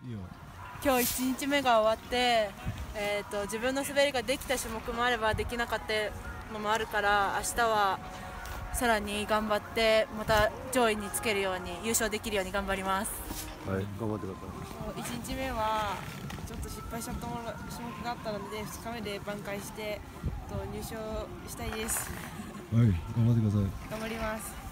いいよ。 今日1日目が終わって、自分の滑りができた種目もあればできなかったのもあるから、明日はさらに頑張ってまた上位につけるように優勝できるように頑張ります。 はい、頑張ってください。 1日目はちょっと失敗しちゃった種目があったので、2日目で挽回して入賞したいです。 はい、頑張ってください。 頑張ります。